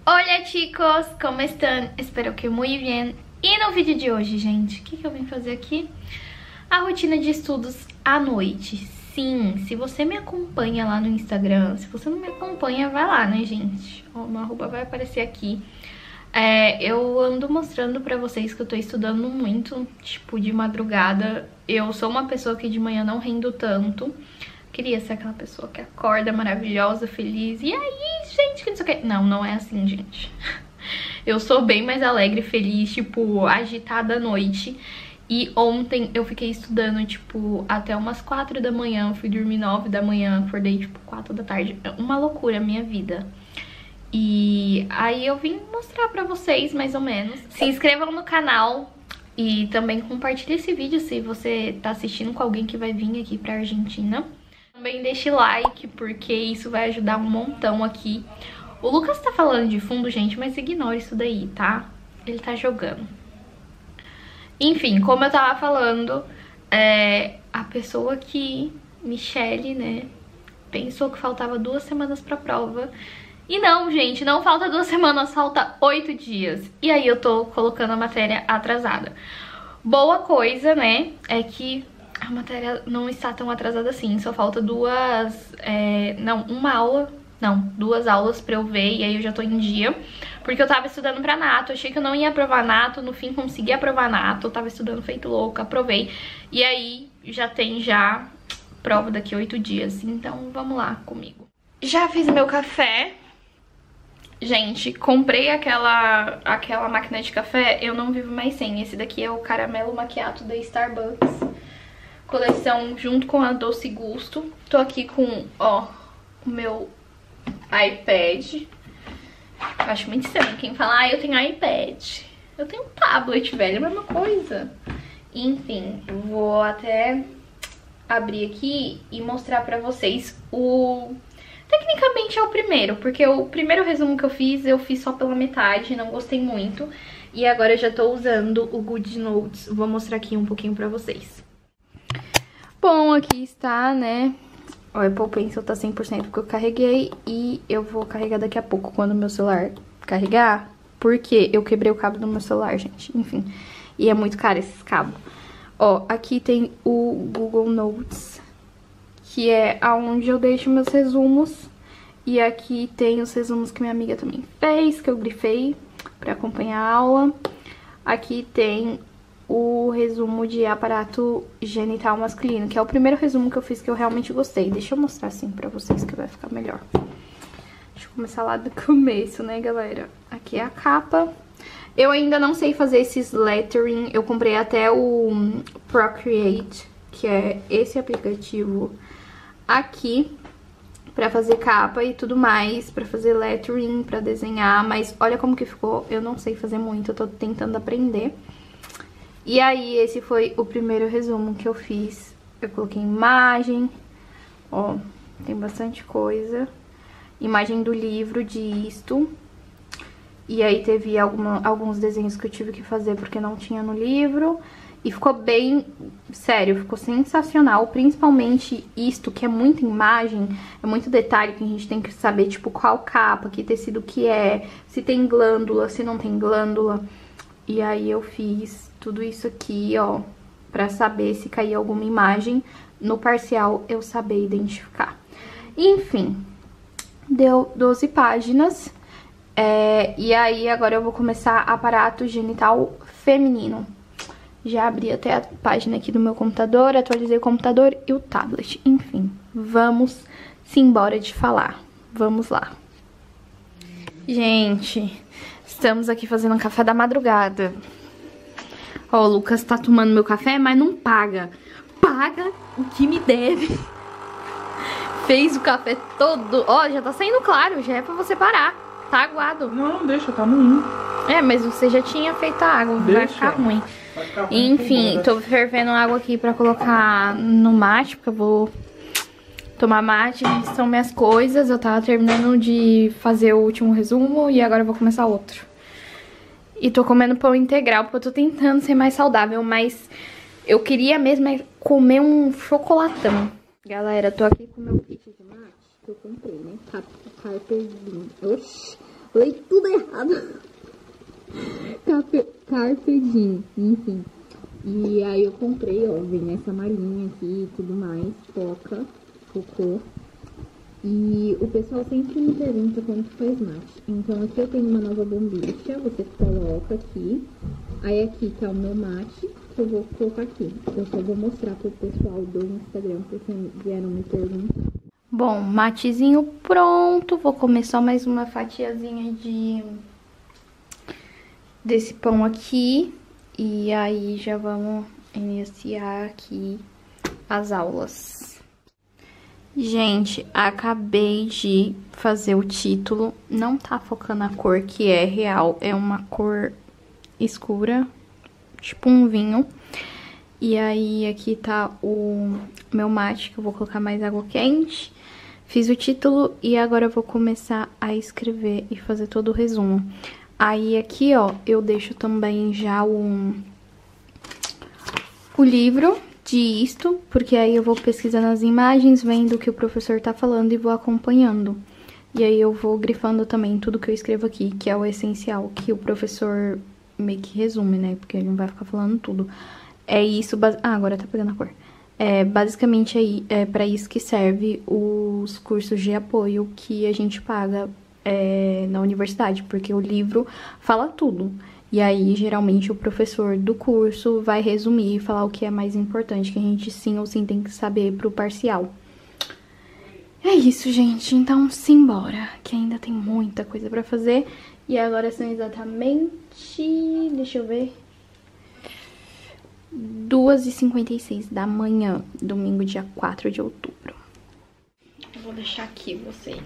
Hola chicos, como estão? Espero que muito bem. E no vídeo de hoje, gente, o que eu vim fazer aqui? A rotina de estudos à noite. Sim, se você me acompanha lá no Instagram, se você não me acompanha, vai lá, né, gente? Ó, meu arroba vai aparecer aqui. Eu ando mostrando pra vocês que eu tô estudando muito, tipo, de madrugada. Eu sou uma pessoa que de manhã não rendo tanto. Queria ser aquela pessoa que acorda maravilhosa, feliz. E aí, gente, que não sei o que. Não, não é assim, gente. Eu sou bem mais alegre, feliz, tipo, agitada à noite. E ontem eu fiquei estudando, tipo, até umas 4 da manhã. Fui dormir 9 da manhã, acordei, tipo, 4 da tarde. Uma loucura a minha vida. E aí eu vim mostrar pra vocês, mais ou menos. Se inscrevam no canal e também compartilhe esse vídeo se você tá assistindo com alguém que vai vir aqui pra Argentina. Também deixe like, porque isso vai ajudar um montão aqui. O Lucas tá falando de fundo, gente, mas ignore isso daí, tá? Ele tá jogando. Enfim, como eu tava falando, a pessoa que, Michelle, né, pensou que faltava 2 semanas pra prova. E não, gente, não falta 2 semanas, falta 8 dias. E aí eu tô colocando a matéria atrasada. Boa coisa, né, é que a matéria não está tão atrasada assim. Só falta 2 aulas pra eu ver. E aí eu já tô em dia. Porque eu tava estudando pra Nato. Achei que eu não ia aprovar Nato. No fim consegui aprovar Nato. Eu tava estudando feito louca, aprovei. E aí já tem prova daqui a 8 dias. Então vamos lá comigo. Já fiz meu café. Gente, comprei aquela máquina de café. Eu não vivo mais sem. Esse daqui é o caramelo macchiato da Starbucks. Coleção junto com a Doce Gusto. Tô aqui com, ó, o meu iPad. Eu acho muito estranho quem fala, eu tenho iPad. Eu tenho um tablet, velho, é a mesma coisa. Enfim, vou até abrir aqui e mostrar pra vocês Tecnicamente é o primeiro, porque o primeiro resumo que eu fiz só pela metade, não gostei muito. E agora eu já tô usando o GoodNotes. Vou mostrar aqui um pouquinho pra vocês. Bom, aqui está, né? O Apple Pencil tá 100% porque eu carreguei. E eu vou carregar daqui a pouco quando o meu celular carregar. Porque eu quebrei o cabo do meu celular, gente. Enfim. E é muito caro esses cabos. Ó, aqui tem o Google Notes, que é aonde eu deixo meus resumos. E aqui tem os resumos que minha amiga também fez, que eu grifei pra acompanhar a aula. Aqui tem o resumo de aparato genital masculino, que é o primeiro resumo que eu fiz que eu realmente gostei. Deixa eu mostrar assim pra vocês que vai ficar melhor. Deixa eu começar lá do começo, né, galera? Aqui é a capa. Eu ainda não sei fazer esses lettering. Eu comprei até o Procreate, que é esse aplicativo aqui, pra fazer capa e tudo mais, pra fazer lettering, pra desenhar. Mas olha como que ficou. Eu não sei fazer muito, eu tô tentando aprender. E aí, esse foi o primeiro resumo que eu fiz. Eu coloquei imagem, ó, tem bastante coisa. Imagem do livro de isto. E aí teve alguns desenhos que eu tive que fazer porque não tinha no livro. E ficou bem, sério, ficou sensacional. Principalmente isto, que é muita imagem, é muito detalhe que a gente tem que saber, tipo, qual capa, que tecido que é, se tem glândula, se não tem glândula. E aí eu fiz tudo isso aqui, ó, pra saber se caía alguma imagem. No parcial eu saber identificar. Enfim, deu 12 páginas. E aí agora eu vou começar aparato genital feminino. Já abri até a página aqui do meu computador, atualizei o computador e o tablet. Enfim, vamos embora de falar. Vamos lá. Gente, estamos aqui fazendo um café da madrugada. Ó, o Lucas tá tomando meu café, mas não paga. Paga o que me deve. Fez o café todo. Ó, já tá saindo claro, já é pra você parar. Tá aguado. Não, deixa, tá no 1. Mas você já tinha feito a água, vai ficar ruim. Enfim, tô fervendo água aqui pra colocar no mate, porque eu vou tomar mate. São minhas coisas, eu tava terminando de fazer o último resumo e agora eu vou começar outro. E tô comendo pão integral, porque eu tô tentando ser mais saudável, mas eu queria mesmo comer um chocolatão. Galera, tô aqui com o meu kit de mate que eu comprei, né? Carpezinho. Oxi! Falei tudo errado. Carpe diem, enfim. E aí eu comprei, ó, vem essa malinha aqui e tudo mais, coca, cocô. E o pessoal sempre me pergunta como que faz mate. Então aqui eu tenho uma nova bombicha, você coloca aqui. Aí aqui tá o meu mate, que eu vou colocar aqui. Eu só vou mostrar pro pessoal do Instagram, porque vieram me perguntar. Bom, matezinho pronto. Vou comer só mais uma fatiazinha desse pão aqui. E aí já vamos iniciar aqui as aulas. Gente, acabei de fazer o título. Não tá focando a cor que é real. É uma cor escura, tipo um vinho. E aí aqui tá o meu mate, que eu vou colocar mais água quente. Fiz o título e agora eu vou começar a escrever e fazer todo o resumo. Aí aqui, ó, eu deixo também já o livro de isto, porque aí eu vou pesquisando as imagens, vendo o que o professor tá falando e vou acompanhando. E aí eu vou grifando também tudo que eu escrevo aqui, que é o essencial, que o professor meio que resume, né? Porque ele não vai ficar falando tudo. É isso... agora tá pegando a cor. Basicamente é pra isso que serve os cursos de apoio que a gente paga na universidade, porque o livro fala tudo. E aí, geralmente, o professor do curso vai resumir e falar o que é mais importante, que a gente sim ou sim tem que saber pro parcial. É isso, gente. Então, simbora, que ainda tem muita coisa pra fazer. E agora são exatamente... deixa eu ver... 2h56 da manhã, domingo, dia 4 de outubro. Eu vou deixar aqui vocês.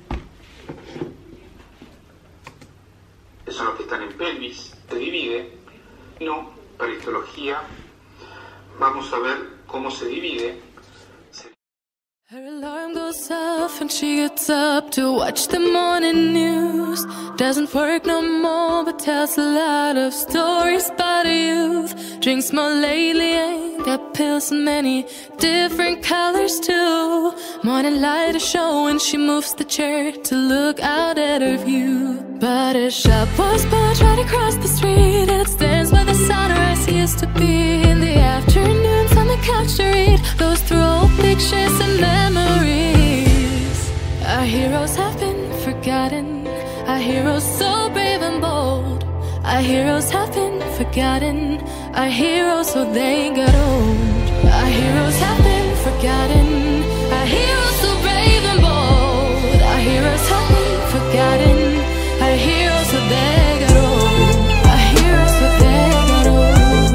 Son los que están en pelvis, se divide, no, para histología, vamos a ver cómo se divide. Her alarm goes off and she gets up to watch the morning news. Doesn't work no more but tells a lot of stories about her youth. Drinks more lately, ain't got pills in many different colors too. Morning light is showing, she moves the chair to look out at her view. But her shop was built right across the street, and it stands where the sunrise used to be. In the afternoons on the couch to read, goes through old pictures and memories. Our heroes have been forgotten, our heroes so brave and bold. Our heroes have been forgotten, our heroes so they got old. Our heroes have been forgotten, our heroes so brave and bold. Our heroes have been forgotten, our heroes so they got old. Our heroes so they got old.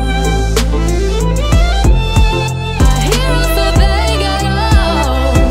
Our heroes so they got old.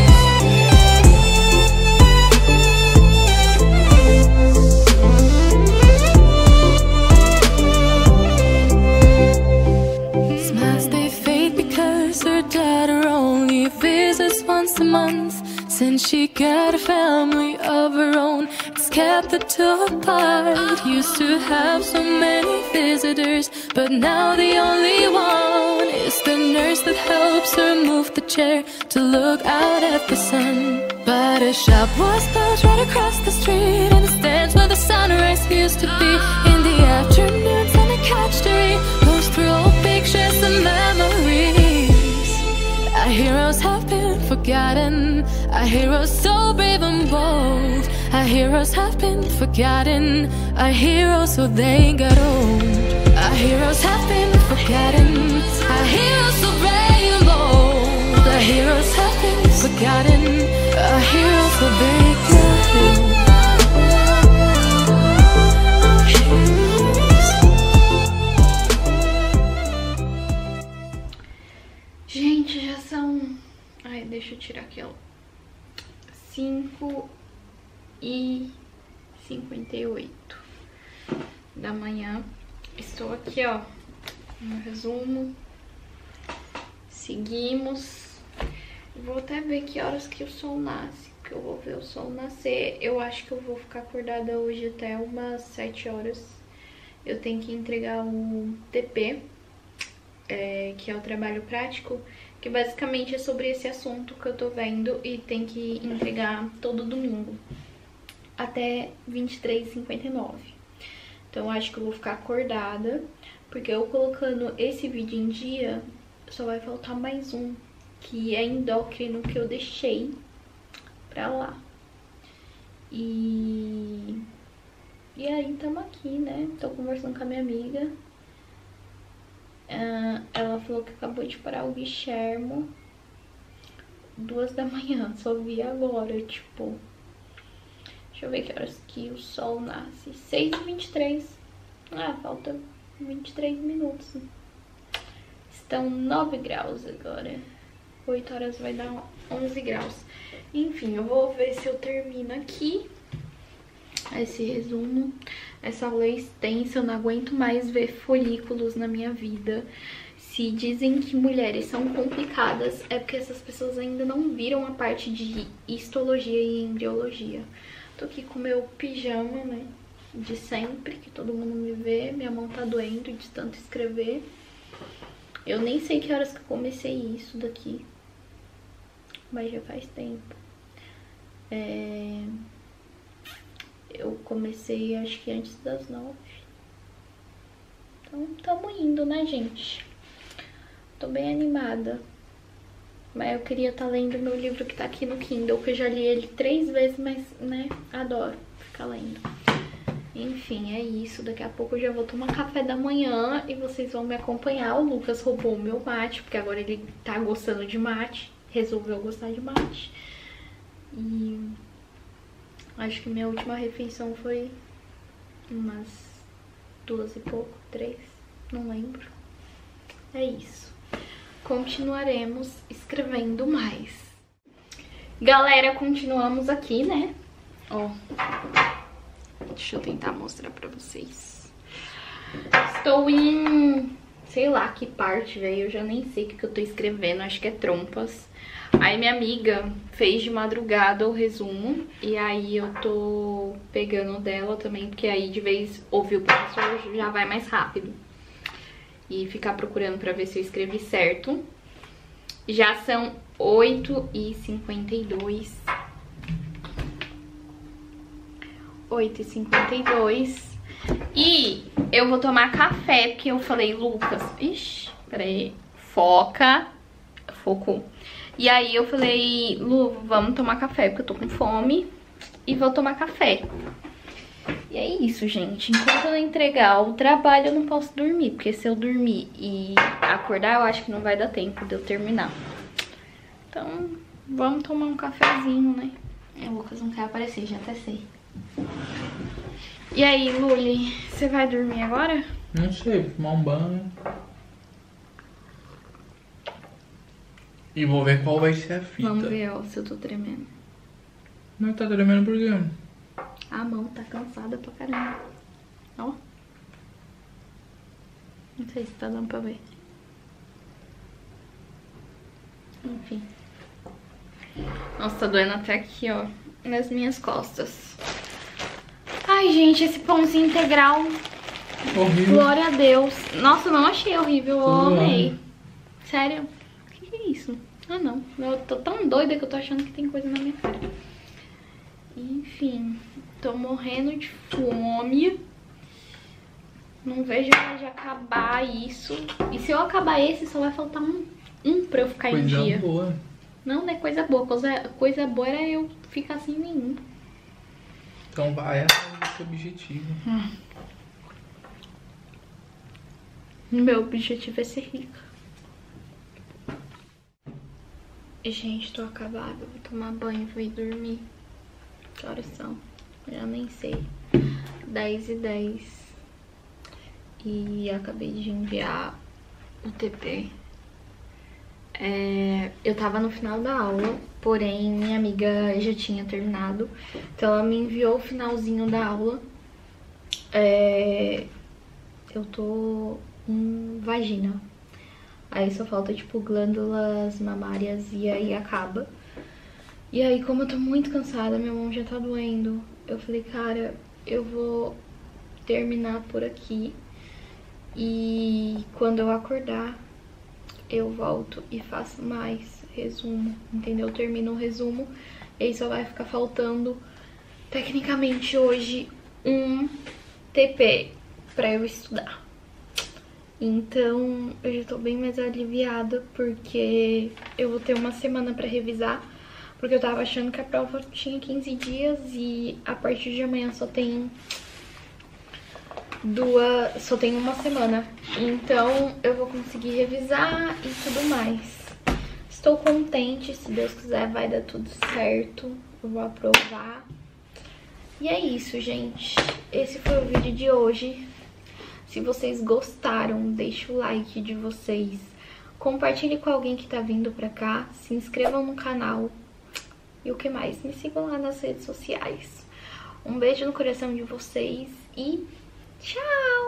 Smiles they fade because her daughter only visits once a month. Since she got a family of her own, it's kept the two apart. Used to have so many visitors, but now the only one is the nurse that helps her move the chair to look out at the sun. But her shop was built right across the street, and it stands where the sunrise used to be. In the afternoons on the couch to read, goes through old pictures and memories. Our heroes have been forgotten, our heroes so brave and bold. Our heroes have been forgotten, our heroes so they got old. Our heroes have been forgotten, our heroes so brave and bold. Our heroes have been forgotten, our heroes so they got old. Gente, já são... Ai, deixa eu tirar aqui, ó. 5h58 da manhã. Estou aqui, ó, no resumo. Seguimos. Vou até ver que horas que o sol nasce, que eu vou ver o sol nascer. Eu acho que eu vou ficar acordada hoje até umas 7 horas. Eu tenho que entregar o TP, que é o trabalho prático, que basicamente é sobre esse assunto que eu tô vendo e tem que entregar todo domingo. até 23h59. Então eu acho que eu vou ficar acordada, porque eu colocando esse vídeo em dia, só vai faltar mais um, que é endócrino, que eu deixei pra lá. E aí tamo aqui, né? Tô conversando com a minha amiga. Ela falou que acabou de parar o Guilhermo 2 da manhã, só vi agora, tipo... Deixa eu ver que horas que o sol nasce. 6h23. Ah, falta 23 minutos. Estão 9 graus agora. 8 horas vai dar 11 graus. Enfim, eu vou ver se eu termino aqui esse resumo. Essa aula é extensa, eu não aguento mais ver folículos na minha vida. Se dizem que mulheres são complicadas, é porque essas pessoas ainda não viram a parte de histologia e embriologia. Tô aqui com meu pijama, né, de sempre, que todo mundo me vê. Minha mão tá doendo de tanto escrever. Eu nem sei que horas que eu comecei isso daqui, mas já faz tempo. Eu comecei, acho que antes das 9. Então, tamo indo, né, gente? Tô bem animada. Mas eu queria estar lendo meu livro que tá aqui no Kindle, que eu já li ele 3 vezes, mas, né, adoro ficar lendo. Enfim, é isso. Daqui a pouco eu já vou tomar café da manhã e vocês vão me acompanhar. O Lucas roubou o meu mate, porque agora ele tá gostando de mate. Resolveu gostar de mate. E acho que minha última refeição foi umas 2 e pouco, 3, não lembro. É isso. Continuaremos escrevendo mais. Galera, continuamos aqui, né? Ó, deixa eu tentar mostrar pra vocês. Estou em... sei lá que parte, velho. Eu já nem sei o que eu tô escrevendo. Acho que é trompas. Aí minha amiga fez de madrugada o resumo. E aí eu tô pegando dela também, porque aí de vez ouvir o professor já vai mais rápido. E ficar procurando pra ver se eu escrevi certo. Já são 8h52. 8h52. E eu vou tomar café, porque eu falei, Lucas... Ixi, peraí. Foca. Focou. E aí eu falei, Lu, vamos tomar café, porque eu tô com fome. E vou tomar café. E é isso, gente. Enquanto eu não entregar o trabalho, eu não posso dormir. Porque se eu dormir e acordar, eu acho que não vai dar tempo de eu terminar. Então, vamos tomar um cafezinho, né? O Lucas não quer aparecer, já até sei. E aí, Luli, você vai dormir agora? Não sei, vou tomar um banho. E vou ver qual vai ser a fita. Vamos ver, ó, se eu tô tremendo. Mas tá tremendo por quê? A mão tá cansada pra caramba. Ó. Não sei se tá dando pra ver. Enfim. Nossa, tá doendo até aqui, ó, nas minhas costas. Ai, gente, esse pãozinho integral. Horrível. Glória a Deus. Nossa, eu não achei horrível, eu amei. Sério? O que é isso? Ah, não. Eu tô tão doida que eu tô achando que tem coisa na minha cara. Enfim, tô morrendo de fome. Não vejo a hora de acabar isso. E se eu acabar esse, só vai faltar um pra eu ficar em dia. Coisa boa. Não é coisa boa. Coisa boa era eu ficar sem nenhum. Então vai atrás desse objetivo. Meu objetivo é ser rica. Gente, tô acabada. Vou tomar banho, vou ir dormir. Que horas são? Já nem sei. 10h10. E acabei de enviar o TP. Eu tava no final da aula, porém minha amiga já tinha terminado. Então ela me enviou o finalzinho da aula. Eu tô em vagina. Aí só falta, tipo, glândulas mamárias e aí acaba. E aí, como eu tô muito cansada, minha mão já tá doendo, eu falei, cara, eu vou terminar por aqui. E quando eu acordar, eu volto e faço mais resumo, entendeu? Eu termino o resumo e aí só vai ficar faltando tecnicamente hoje um TP pra eu estudar. Então eu já tô bem mais aliviada, porque eu vou ter uma semana pra revisar, porque eu tava achando que a prova tinha 15 dias e a partir de amanhã só tem uma semana. Então eu vou conseguir revisar e tudo mais. Estou contente, se Deus quiser vai dar tudo certo, eu vou aprovar. E é isso, gente. Esse foi o vídeo de hoje. Se vocês gostaram, deixa o like de vocês. Compartilhe com alguém que tá vindo pra cá. Se inscrevam no canal. E o que mais? Me sigam lá nas redes sociais. Um beijo no coração de vocês e tchau!